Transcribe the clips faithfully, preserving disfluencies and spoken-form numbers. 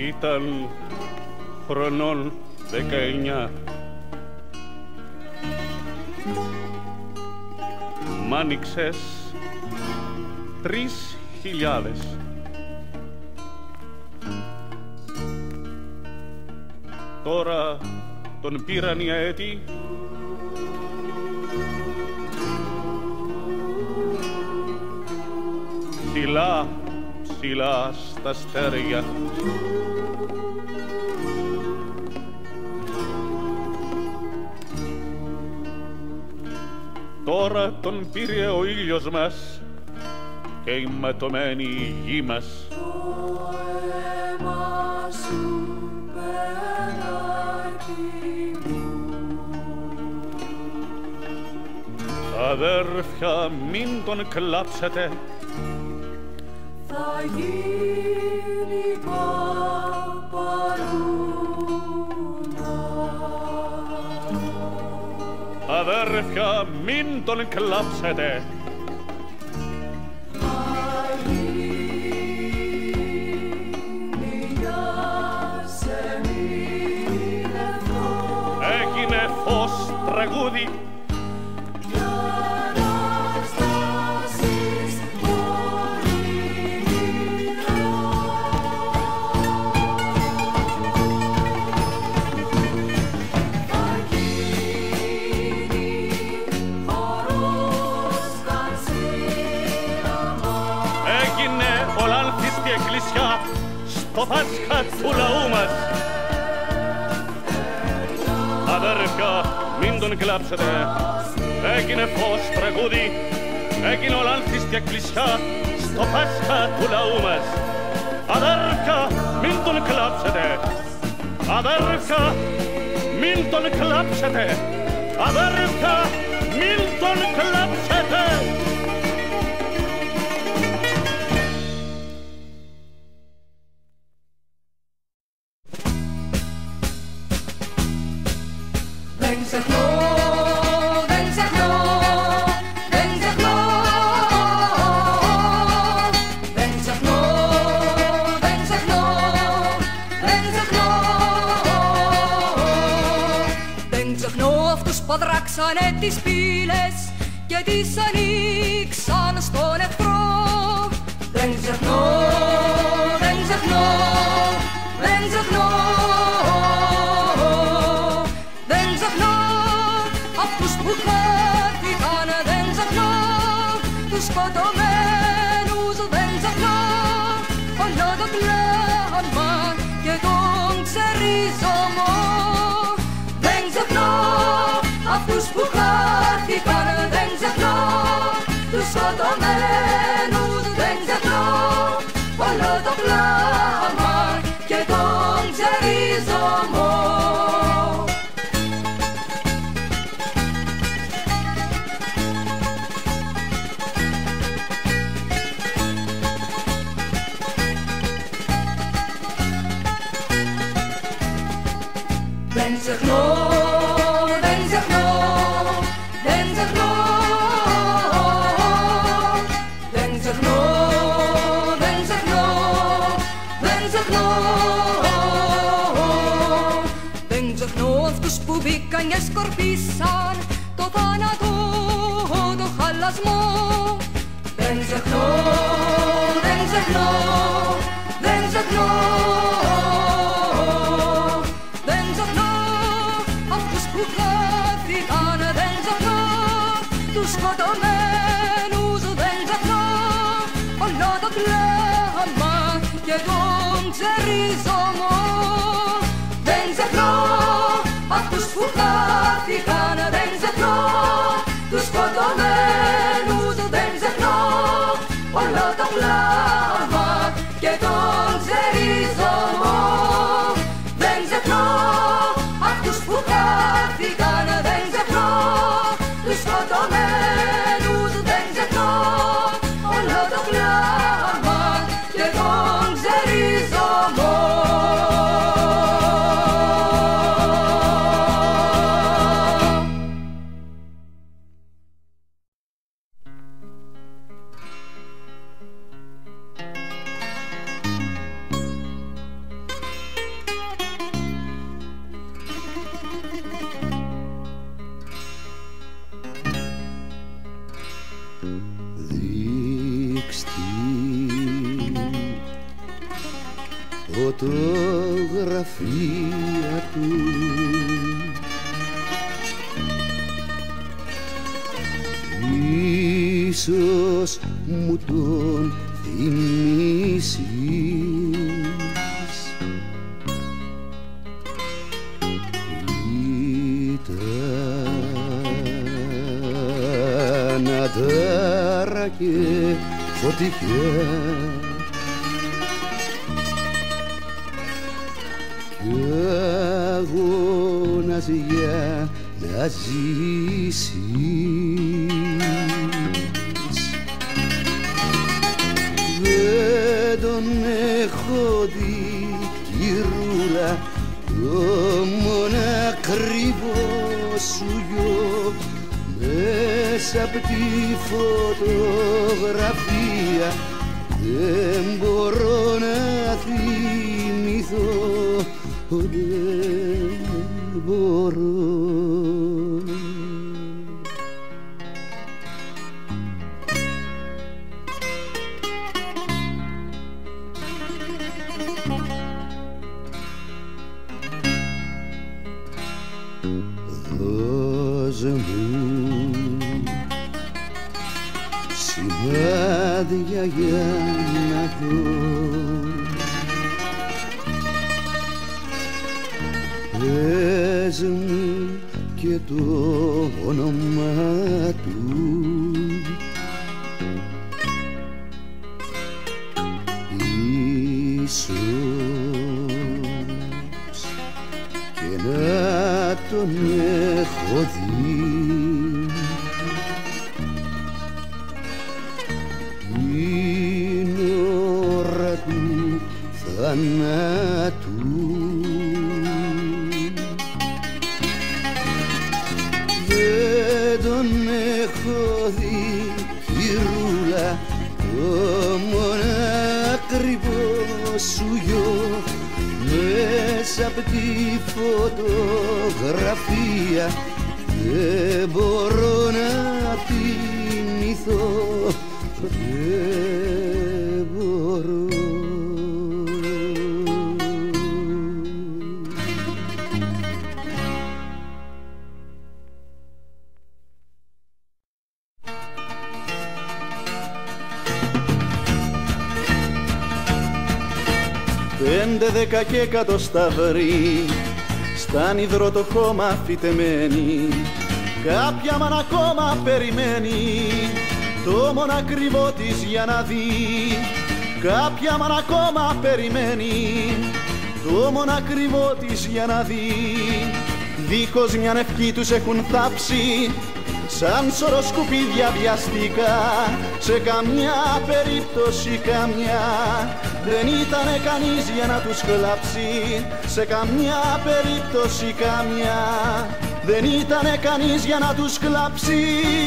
Ήταν χρονών δεκαεννιά. Μ' άνοιξες τρεις χιλιάδες. Τώρα τον πήραν οι αέτοι ψηλά, ψηλά στα αστέρια. Τώρα τον πήρε ο ήλιος μας και η ματωμένη γη μας. Το αίμα σου παιδάκι μου. Αδέρφια, μην τον κλάψετε, θα γίνει παπαρούνα. αδέρφια, μην τον κλάψετε. Θα γίνει για σεμινευτό. Έγινε φως τραγούδι. Στο Πάσχα του λαού μας. Αδέρφια, μην τον κλάψετε. Έγινε φως τραγούδι, έγινε ολάνθιστη εκκλησιά στο Πάσχα του λαού μας. Αδέρφια, μην τον κλάψετε. Αδέρφια, μην τον κλάψετε. Αδέρφια, μην τον κλάψετε. Δεν ξεχνώ, δεν ξεχνώ, δεν ξεχνώ. Δεν ξεχνώ, δεν ξεχνώ, δεν ξεχνώ. Δεν ξεχνώ αυτούς που αδράξανε τις πύλες και τις ανοίξαν στον εχθρό. Δεν ξεχνώ, δεν ξεχνώ, δεν ξεχνώ. Αυτούς που χάθηκαν δεν ξεχνώ, τους σκοτωμένους δεν ξεχνώ. Όλο το κλάμα και τον ξερίζωμο δεν ξεχνώ. Αυτούς που χάθηκαν δεν ξεχνώ, τους σκοτωμένους δεν ξεχνώ. Όλο το κλάμα και τον ξερίζωμο. Δεν ξεχνώ, δεν ξεχνώ, δεν ξεχνώ. Δεν ξεχνώ, δεν ξεχνώ, δεν ξεχνώ. Δεν ξεχνώ αυτούς που μπήκαν και σκορπίσαν το θάνατο, το χαλασμό. Δεν ξεχνώ, δεν ξεχνώ, δεν ξεχνώ. Τους σκοτωμένους δεν ξεχνώ. Όλο το κλάμα και τον ξερίζωμο δεν ξεχνώ. Αυτούς που χάθηκαν δεν ξεχνώ, τους σκοτωμένους δεν ξεχνώ. Όλο το κλάμα και τον ξερίζωμο δεν ξεχνώ. Αυτούς που χάθηκαν δεν ξεχνώ, τους σκοτωμένους δεν ξεχνώ. Όλο το κλάμα και τον ξερίζωμο. φωτογραφία του. Ίσως μου τον θυμίσεις, ήταν αντάρα και φωτιά κι αγώνας για να ζήσεις. Δεν τον έχω δει, κυρούλα, το μονακριβό σου γιο, μέσα απ' τη φωτογραφία δεν μπορώ να θυμηθώ, δεν μπορώ. Δώσε μου σημάδια για να δω, πες μου και το όνομα του, ίσως και να τον έχω δει. Την ώρα του θανάτου δεν τον έχω δει, κυρούλα, το μονακριβό σου γιο, μέσα απ' τη φωτογραφία δεν μπορώ να θυμηθώ, δεν μπορώ. Πέντε δέκα και εκατό σταυροί σταν υδρό το χώμα φυτεμένοι, κάποια μάνα ακόμα περιμένει το μονακριβό της για να δει. Κάποια μάνα ακόμα περιμένει το μονακριβό της για να δει. Δίχως μιαν ευχή τους έχουν θάψει σαν σωρό σκουπίδια βιαστικά, σε καμιά περίπτωση καμιά δεν ήτανε κανείς για να τους κλάψει, σε καμιά περίπτωση καμιά δεν ήτανε κανείς για να τους κλάψει.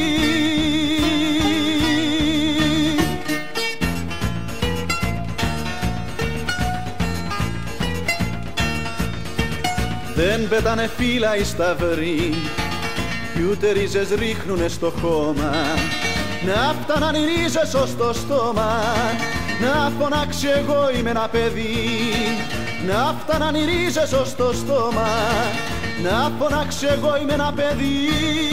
Δεν πέτανε φύλλα οι σταυροί κι ούτε ρίζες ρίχνουνε στο χώμα, να φτάναν οι ρίζες ως το στόμα, να φωνάξει εγώ είμαι ένα παιδί, να φτάναν οι ρίζες ως το στόμα, να φωνάξει εγώ είμαι ένα παιδί.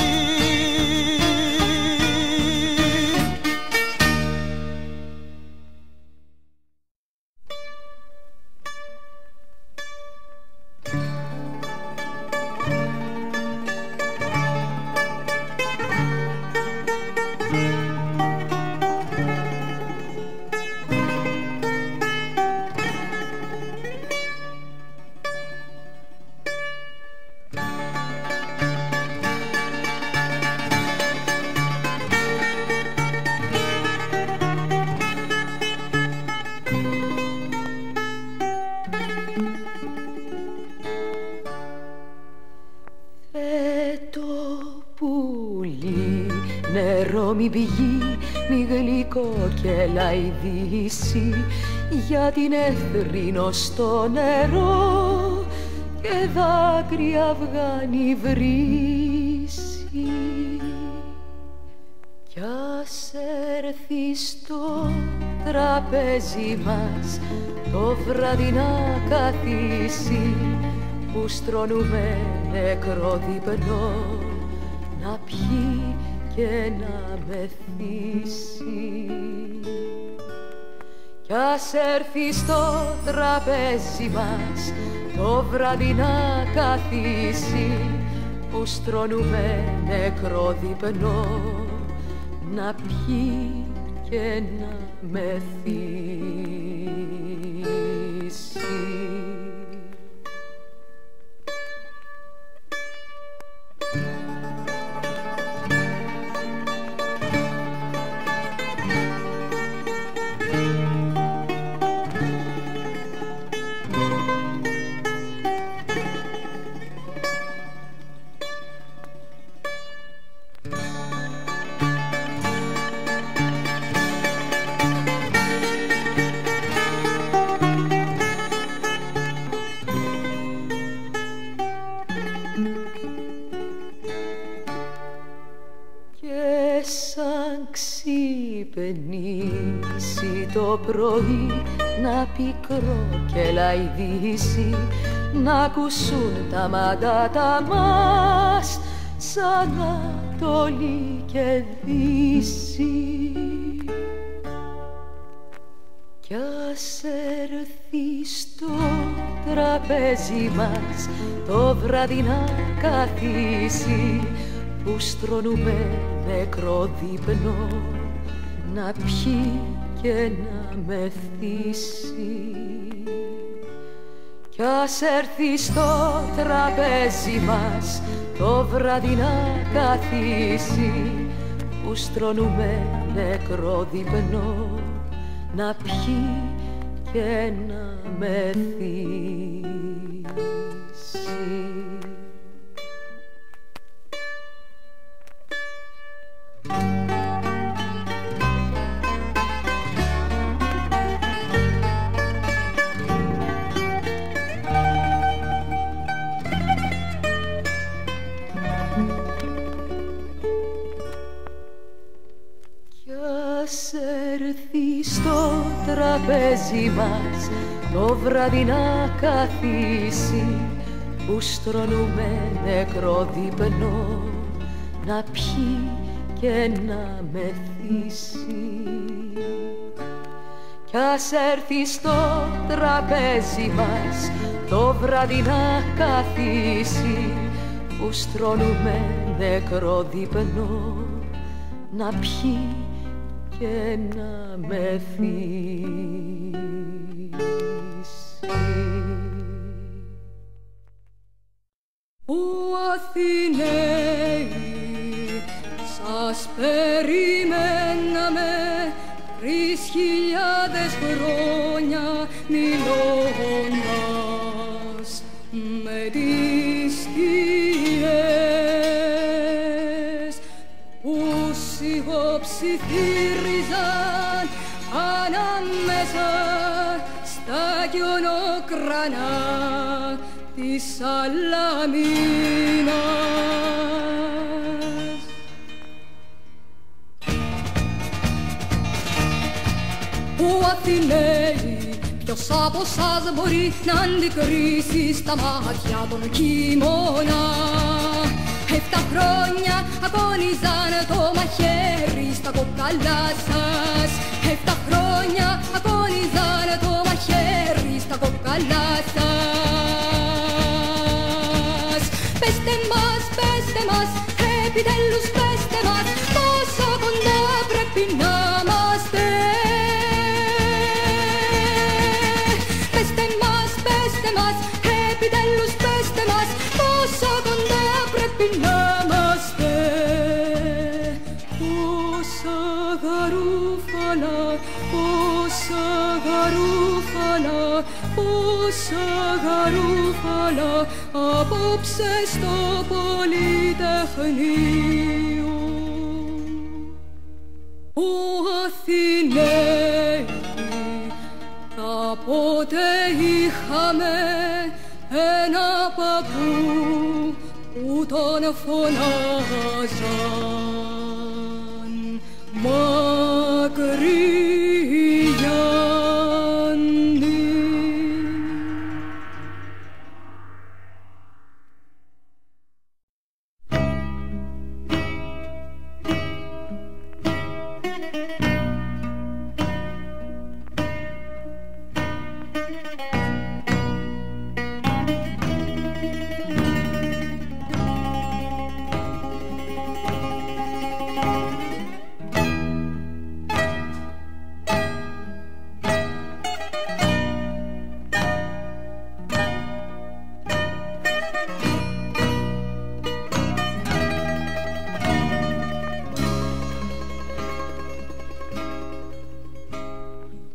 Μη πηγή, μη γλυκό και λαϊδίσει, για την εθρίνο στο νερό και δάκρυα αυγάνι βρύσει. Κι ας έρθει στο τραπέζι μας το βράδυ να καθίσει που στρώνουμε νεκρό διπνό να πιει και να μεθύσει. Κι ας έρθει στο τραπέζι μας το βράδυ να καθίσει που στρώνουμε νεκρό διπνό να πιει και να μεθύσει. Ξυπνήσει το πρωί να πικρό και λαϊδίσει να ακούσουν τα μαντάτα μας σαν Ανατολή και Δύση. Κι ας έρθει στο τραπέζι μας το βράδυ να καθίσει που στρώνουμε νεκρό δείπνο να πιει και να μεθύσει. Κι ας έρθει στο τραπέζι μας το βράδυ να καθίσει που στρώνουμε νεκρό δείπνο να πιει και να μεθύσει. Ας έρθει στο τραπέζι μας το βράδυ να καθίσει που στρώνουμε νεκρό δείπνο να πιει και να μεθύσει. Κι ας έρθει στο τραπέζι μας το βράδυ να καθίσει που στρώνουμε νεκρό δείπνο να πιει και να μεθύσει. Ου Αθηναίοι, σας περιμέναμε τρεις χιλιάδες χρόνια μιλώντας με τις σκιές που σιγοψιθύριζαν ανάμεσα στα κιονοκρανά της Σαλαμίνας. Ου Αθηναίοι, ποιος από σας μπορεί να αντικρίσει στα μάτια τον κίμωνα? Εφτά χρόνια αγώνιζαν το μαχαίρι στα κόκαλα σας. Εφτά χρόνια αγώνιζαν το μαχαίρι στα κόκαλα σας. Πεστε μας, πεστε μας, επιτέλους πεστε μας, πόσο κοντά πρέπει να είμαστε. Πεστε μας, πεστε μας, επιτέλους πεστε μας, πόσο κοντά πρέπει να είμαστε. Πόσα γαρούφαλα, πόσα γαρούφαλα, πόσα γαρούφαλα απόψε στο Πολυτεχνείο. Ου Αθηναίοι, κάποτε είχαμε ένα παππού που τον φωνάζαν Μακρυγιάννη.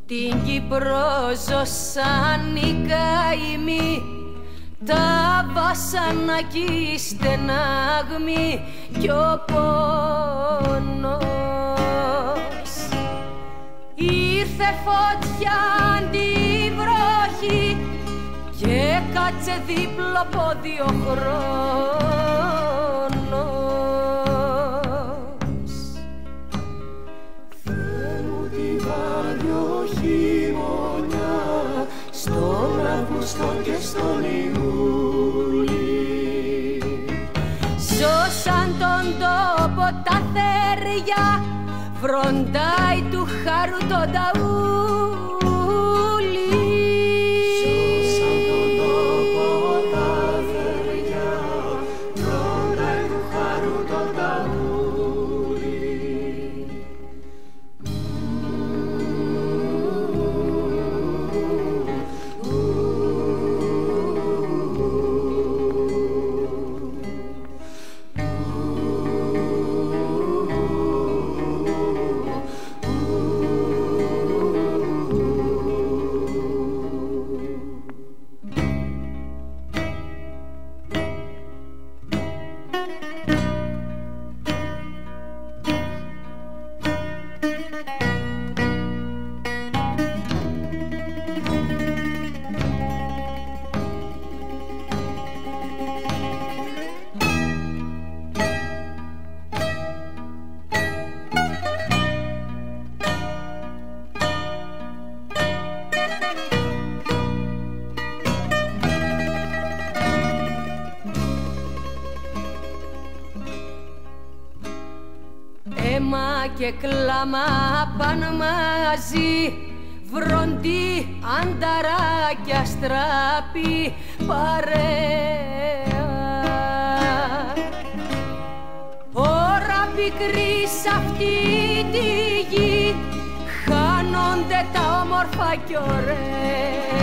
την Κύπρο ζω σαν η καημή, τα βάσανα κι η στενάγμη κι ο πόνος. Ήρθε φωτιά τη βροχή και κάτσε δίπλο πόδι ο χρόνος. Θέλω τη βάριο χειμωνιά στον Αύγουστο και στον Ιούλη. Ζώσαν τον τόπο τα θέρια, βροντάει του χάρου τον ταούλι. Ζώσαν τον τόπο τα θέρια, βροντάει του χάρου τον ταούλι. Αίμα και κλάμα παν μαζί, βροντί, ανταράκια, στράπη, παρέα. Ώρα πικρή σ' αυτή τη γη χάνονται τα όμορφα κι ωραία.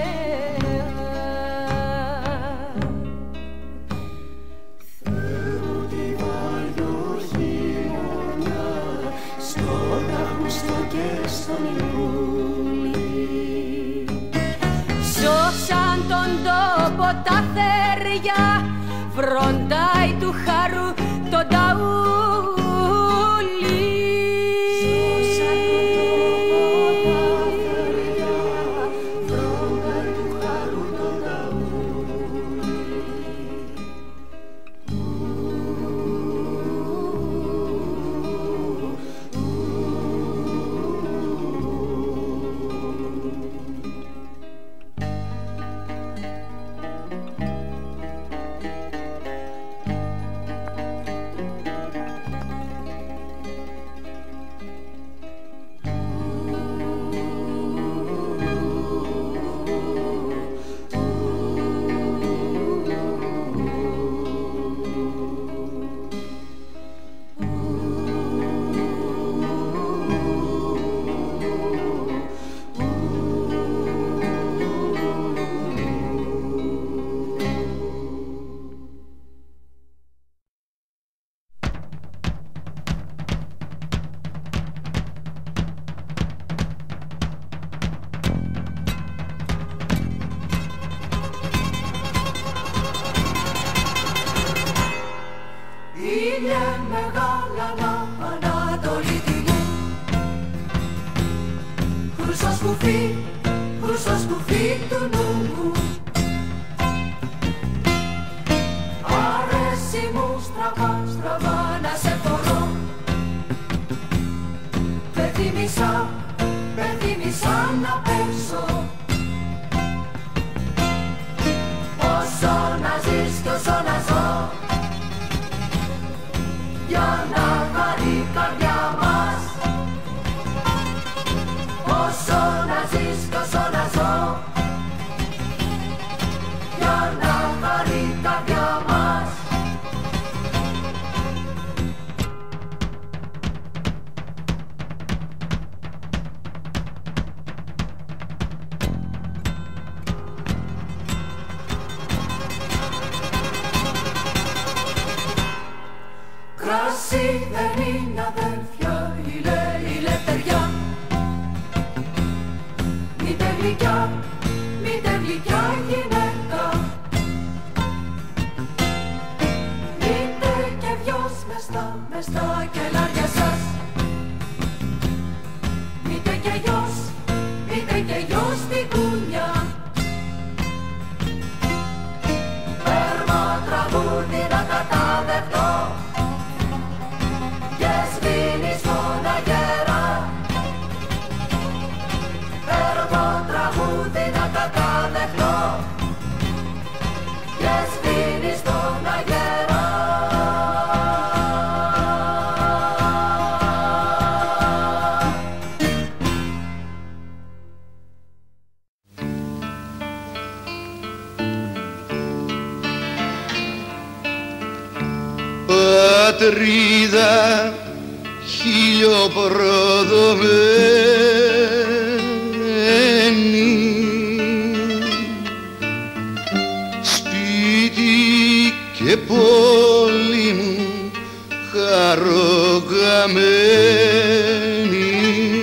Ζώσαν τον τόπο τα θέρια, βροντάει του χάρου τον ταούλι. Ζώσαν τον τόπο τα θέρια, βροντάει του χάρου τον ταούλι. Είναι μεγάλα να ανατολίτη μου, χρυσό σκουφί, χρυσό σκουφί του νου μου. Αρέσει μου στραβά, στραβά να σε φορώ, πεθύμησα, πεθύμησα να πέσω. Όσο να ζεις κι όσο να ζω, για να χαρεί η καρδιά μας. Όσο να ζεις κι όσο να ζω, για να χαρεί η καρδιά μας. Κράσι δεν είναι αδέρφια, η λε, η λευτεριά. γλυκιά, μήτε γλυκιά γυναίκα. Μήτε και δυος μες στα, μες στα κελάρια σας. Μήτε και γιος, μήτε και γιος στην κούνια. Παίρνω τραγούδι να καταδεχτώ και σβήνει στον αγέρα. Παίρνω τραγούδι να καταδεχτώ και σβήνει στον αγέρα. Πατρίδα χιλιοπροδομένη, σπίτι και πόλη μου χαρογαμένη,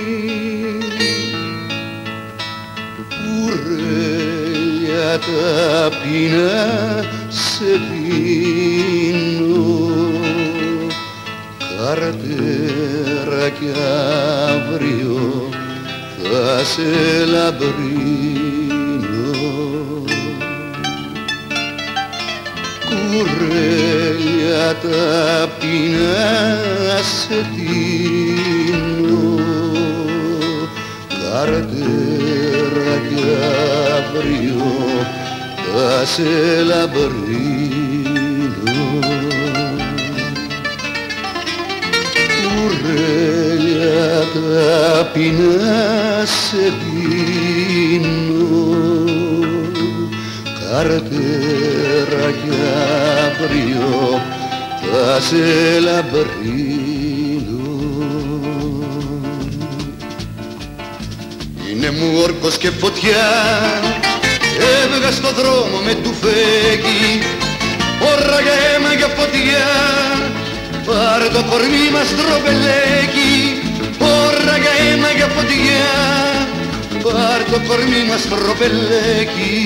κουρέλια ταπεινά σε πίνω, καρτέρα κι αύριο θα σε λαμπρίνω. Κουρέλια ταπεινά σε τίνω, καρτέρα κι αύριο θα σε λαμπρίνω. Κουρέλια ταπεινά σε πίνω, καρτέρα κι αύριο θα σε λαμπρίνω. Είναι μου όρκος και φωτιά, έβγα στο δρόμο με τουφέκι, ώρα για αίμα για φωτιά. Πάρε το κορμί μας τροπελέκι, ώρα για αίμα για φωτιά. Πάρε το κορμί μας τροπελέκι.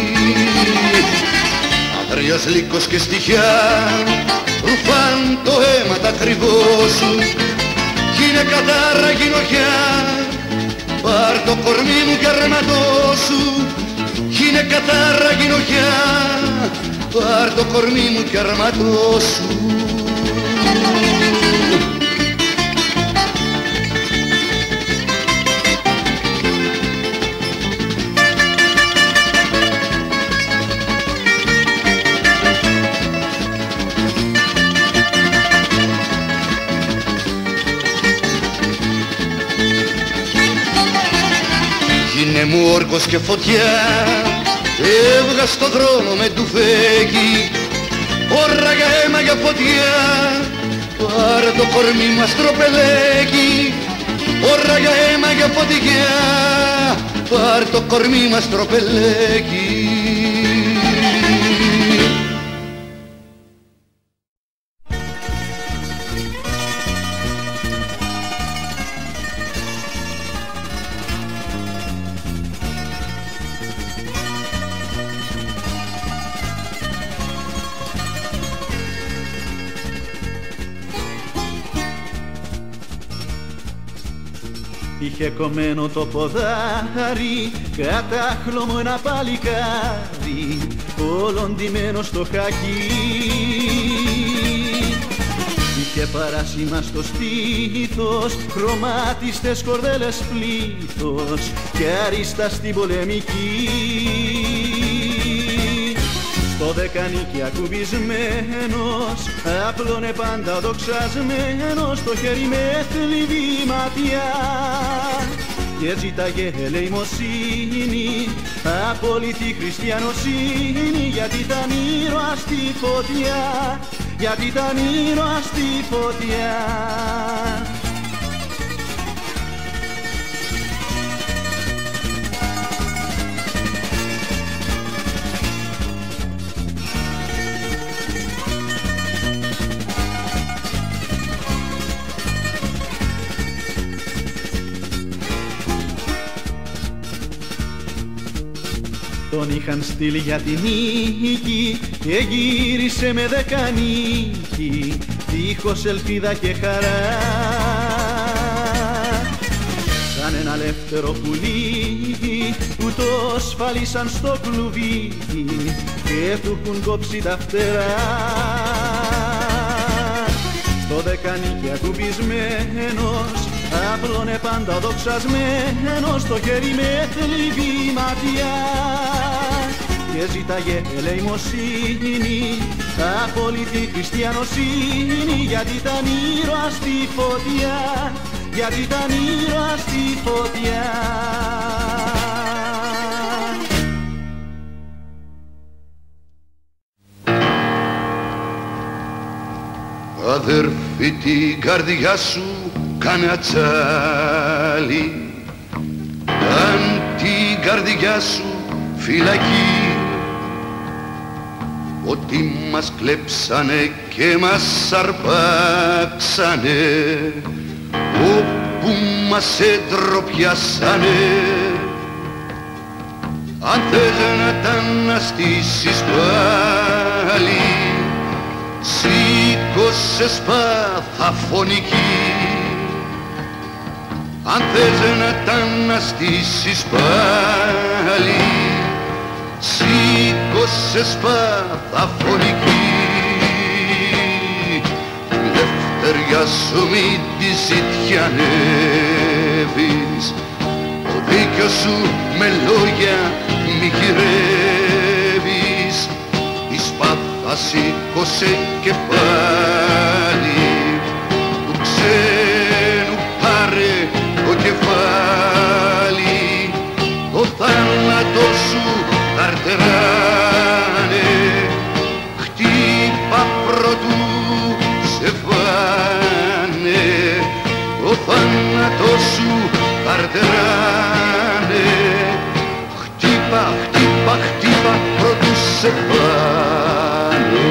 Αγριος λύκος και στοιχιά ρουφάν το αίμα τα κρυβό σου, κι είναι κατάρα γυνοχιά. Πάρ' το κορμί μου κι αρματό σου, κι είναι κατάρα γυνοχιά. Πάρ' το κορμί μου κι αρματό σου. Είναι μου όρκος και φωτιά, έβγα στο δρόμο με τουφέκι, ώρα για αίμα για φωτιά. Πάρε το κορμί μας τροπελέκι, ώρα για αίμα για φωτιά. Πάρε το κορμί μας τροπελέκι. Είχε κομμένο το ποδάρι, κατάχλωμο ένα παλικάρι, όλον στο χακί. Είχε παράσημα στο στήθος, χρωμάτιστες κορδέλες πλήθος και αριστά στην πολεμική. Στο δεκανίκι ακουμπισμένος, άπλωνε πάντα δοξασμένος, το χέρι με θλιβή ματιά και ζήταγε ελεημοσύνη, απόλυτη χριστιανοσύνη, γιατί ήταν ήρωας στη φωτιά, γιατί ήταν ήρωας στη φωτιά. τον είχαν στείλει για την νίκη και γύρισε με δεκανίκη, δίχως ελπίδα και χαρά. Σαν ένα ελεύθερο πουλί που το σφαλίσαν στο κλουβί και του έχουν κόψει τα φτερά. Στο δεκανίκι ακουμπισμένος άπλωνε πάντα δοξασμένος, στο χέρι με θλιβή ματιά και ζήταγε ελεημοσύνη, απόλυτη χριστιανοσύνη, γιατί ήταν ήρωας στη φωτιά, γιατί ήταν ήρωας στη φωτιά. Αδερφή, την καρδιά σου κάνε ατσάλι, αν την καρδιά σου φυλακή, ότι μας κλέψανε και μας αρπάξανε, όπου μας εντροπιάσανε. Αν θες να τα αναστήσεις πάλι, σήκωσε σπάθα φωνική. Αν θες να τα αναστήσεις πάλι, σήκωσε σπάθα φωνική. Τη λευτεριά σου μην τη ζητιανεύεις, το δίκιο σου με λόγια μη γυρεύεις. Η σπάθα σήκωσε και πάλι, του ξένου πάρε το κεφάλι, το θάνατο σου καρτεράνε, χτύπα πρωτού σε φάνε, το θάνατο σου καρτεράνε, χτύπα, χτύπα, χτύπα πρωτού σε φάνε.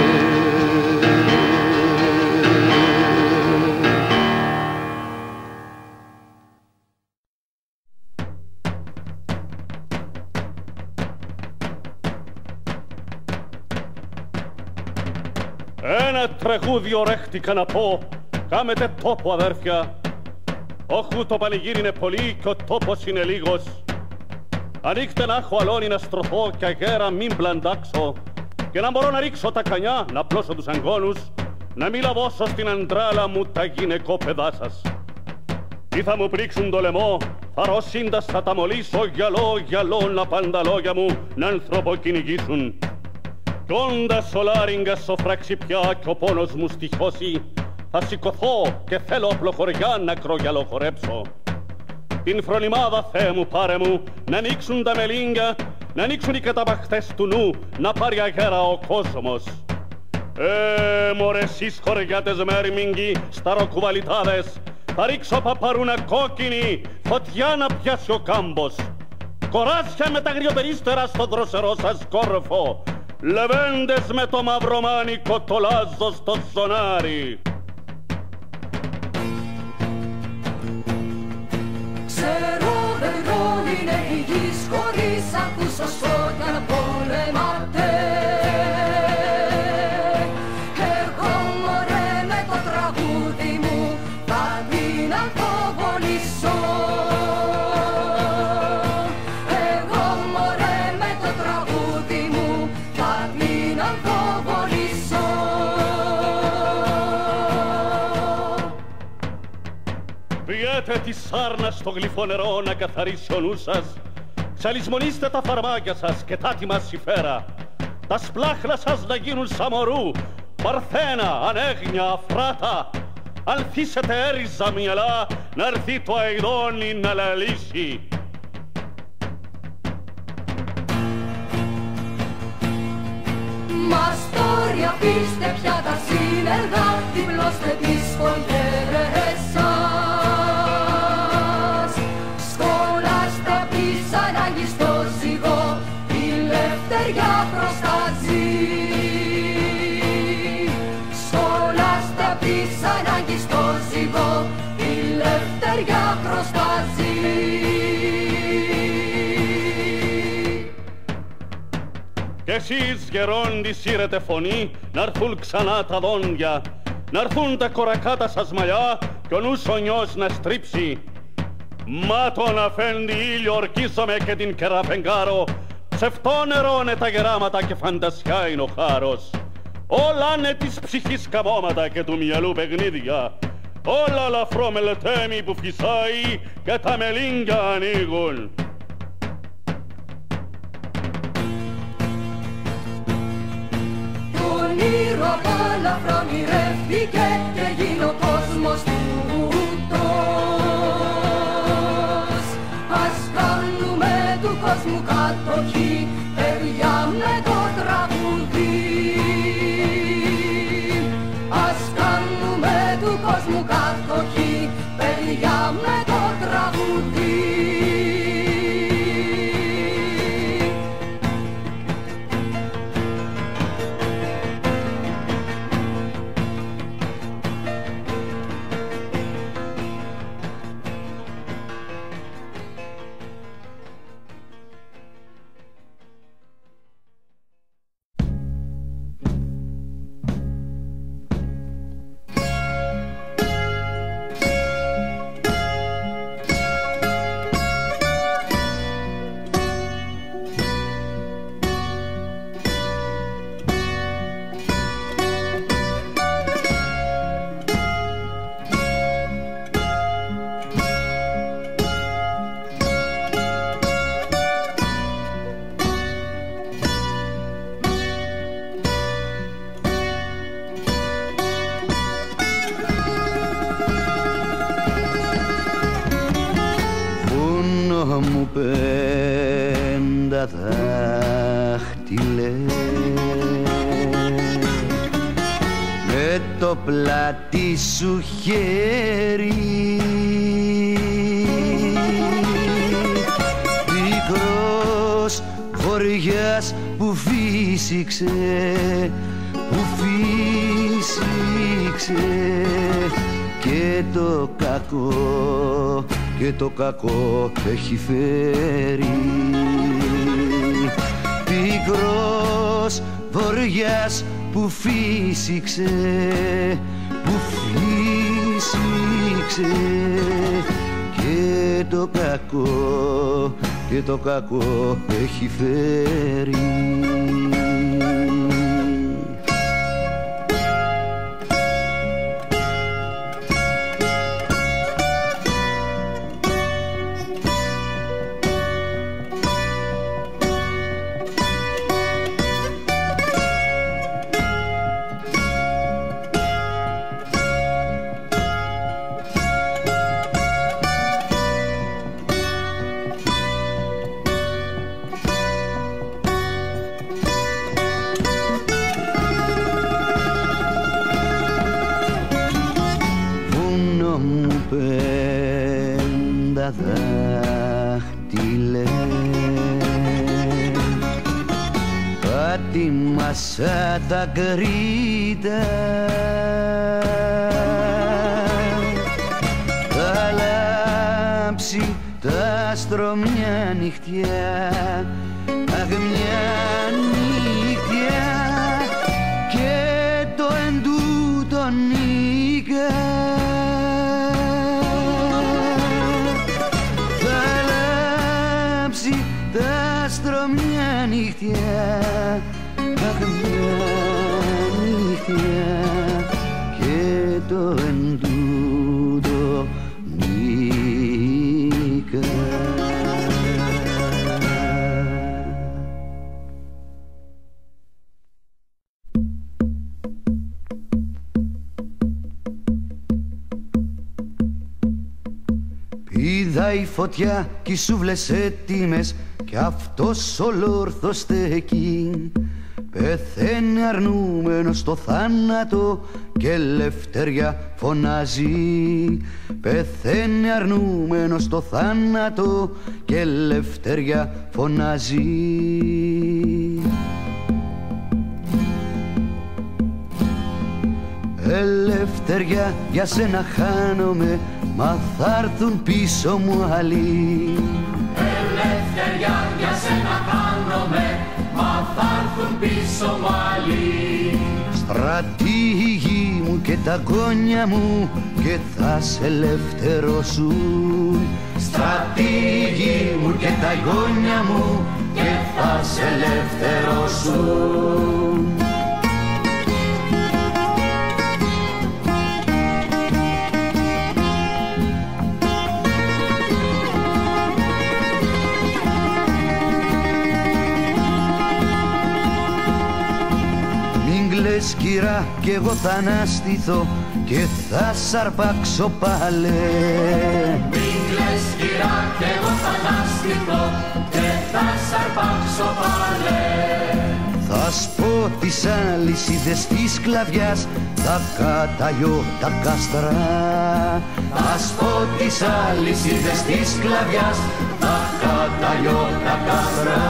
Ένα τραγούδι ορέχτηκα να πω, κάμετε τόπο αδέρφια. Όχου το πανηγύρι είναι πολύ και ο τόπος είναι λίγος. Ανοίχτε να έχω αλόνι να στρωθώ και αγέρα μην μπλαντάξω, και να μπορώ να ρίξω τα κανιά, να πλώσω τους αγκώνους, να μη λαβώσω στην αντράλα μου τα γυναικόπαιδά σας. Ή θα μου πρίξουν το λαιμό, αρρωσίντας θα τα μολύσω, γυαλό, γυαλό, να πάντα λόγια μου να ανθρωποκυνηγήσουν. Κι όντας ο Λάριγκας ο φραξιπιά κι ο πόνος μου στοιχώσει, θα σηκωθώ και θέλω απλοχωριά να κρογιαλό χορέψω. Την φρονιμάδα, Θεέ μου, πάρε μου, να ανοίξουν τα μελίγκα, να ανοίξουν οι καταπαχτές του νου, να πάρει αγέρα ο κόσμος. Ε, μωρέ εσείς χωριάτες μέρμιγγι, σταροκουβαλιτάδες, θα ρίξω παπαρούνα κόκκινη, φωτιά να πιάσει ο κάμπος. Κοράσια με τα γριοπερίστερα στο δροσερό σας κόρφο, λεβέντες με το μαυρομάνικο το λάζο στο ζωνάρι. Ξέρω δεν είναι η γης χωρίς ακούσω σκότια να πολεμάτε. Εγώ μωρέ με το τραγούδι μου θα την ανθοβολήσω. Εγώ μωρέ με το τραγούδι μου θα την ανθοβολήσω. Πιέτε τη σάρνα στο γλυφό νερό να καθαρίσει ο νους σας. Ξαλισμονίστε τα φαρμάκια σας και τα τιμασιφέρα. Τα σπλάχνα σας να γίνουν σαμορού, παρθένα, ανέγνια, αφράτα. Αν θύσετε έριζα μυαλά, να έρθει το αηδόνι να λαλήσει. Μαστόρια αφήστε πια τα σύνεργα, διπλώστε τις φωλιέρες σας. Σκολάστε πίσω ανάγκη στο ζυγό, η λευτεριά προστάζει. Σκολάστε πίσω ανάγκη στο ζυγό, η λευτεριά προστάζει. Κι εσείς γερόντι σύρετε φωνή, να'ρθούν ξανά τα δόντια, να'ρθούν τα κορακάτα σας μαλλιά κι ο νους ο νιός να στρίψει. Μα τον αφέντη ήλιο ορκίζομαι και την κεραπενγκάρω, ψευτό νερώνε τα γεράματα και φαντασιά είναι ο χάρος. Όλα είναι της ψυχής καμώματα και του μυαλού παιχνίδια, όλα λαφρό μελετέμι που φυσάει και τα μελίνια ανοίγουν. Όνειρο απόλαυρο ονειρεύτηκε και γίνει ο κόσμος τούτος. Ας κάνουμε του κόσμου κατοχή, παιδιά με το τραγουδί. Ας κάνουμε του κόσμου κατοχή, παιδιά με το τραγουδί. μου πέντα δάχτυλε με το πλάτη σου χέρι πικρός βοριάς που φύσηξε, που φύσηξε και το κακό, και το κακό έχει φέρει. Πικρός βοριάς που φύσηξε, που φύσηξε και το κακό, και το κακό έχει φέρει. Πέντα δάχτυλε πατήμασα τα κρήτα, θα λάμψει τα στρωμιά νυχτιά, αχ μια νυχτιά και το εντούτο νίκα. Τα στρωμιά νύχτια, αχ μια νύχτια και το εντούτο νίκα. Πήδα η φωτιά κι οι σούβλες έτοιμες κι αυτός ολόρθος στέκει. Πεθαίνει αρνούμενος στο θάνατο και ελευθεριά φωνάζει. Πεθαίνει αρνούμενος στο θάνατο και ελευθεριά φωνάζει. Ελευθεριά για σένα χάνομαι, μα θα έρθουν πίσω μου άλλοι. Ελευθεριά για σένα χάνομαι, μα θα έρθουν πάλι. Στρατήγοι μου και τα γόνια μου και θα σε ελευθερώσουν. Στρατήγοι μου και τα γόνια μου και θα σε ελευθερώσουν. Λες κυρά κι εγώ θα αναστηθώ και θα σ' αρπάξω πάλε. Μην κλαις κυρά κι εγώ θα αναστηθώ και θα σ' αρπάξω πάλε. Θα σπώ τις αλυσίδες της σκλαβιάς, τα καταγιώ τα κάστρα. Θα σπώ τις αλυσίδες της σκλαβιάς, τα καταγιώ τα κάστρα.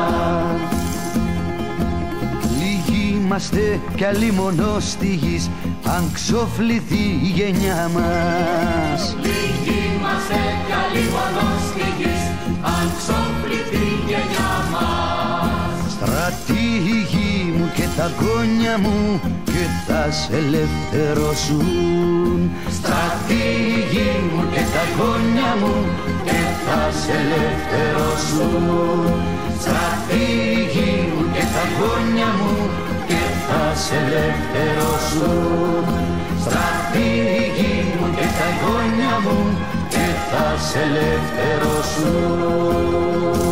Είμαστε κι άλλοι μονός τη γης, αν ξοφληθεί η γενιά μας. Λίγοι είμαστε κι άλλοι μονός τη γης, αν ξοφληθεί η γενιά μας. Στρατήγοι μου και τα γόνια μου και θα σε ελευθερώσουν. Στρατήγοι μου και τα γόνια μου και θα σε ελευθερώσουν. Στρατήγοι μου και τα γόνια μου και θα σε ελευθερώσουν. Στρατήγοι μου και τα γόνια μου και θα σε ελευθερώσουν.